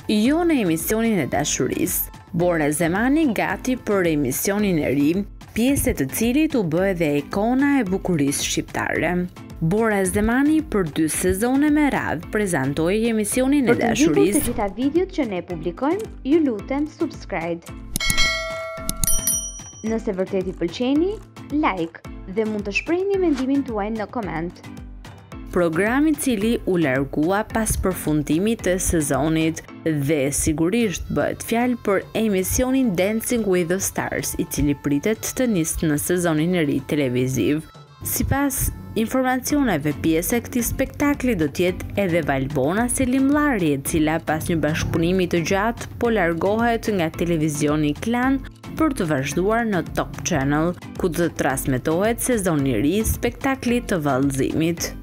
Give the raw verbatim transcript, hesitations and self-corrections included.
Jo në emisionin e dashurisë. Bora Zemani gati për emisionin e ri, pjesë të cilit u bë edhe ikona e bukurisë shqiptare. Bora Zemani për dy sezone me radhë prezantoi emisionin e dashurisë. Për të ndjekur të gjitha videot që ne publikojmë, ju lutem subscribe. Nëse vërtet i pëlqeni, like dhe mund të shprehni mendimin tuaj në koment. Programi i cili u largua pas përfundimit të sezonit dhe sigurisht bëhet fjalë për emisionin Dancing with the Stars, i cili pritet të nisë në sezonin e ri televiziv. Sipas informacioneve, pjesë e këtij spektakli do të jetë edhe Valbona Selimllari, e cila pas një bashkëpunimi të gjatë po largohet nga televizioni Klan për të vazhduar në Top Channel, ku do të transmetohet sezoni i ri i spektaklit të vallëzimit.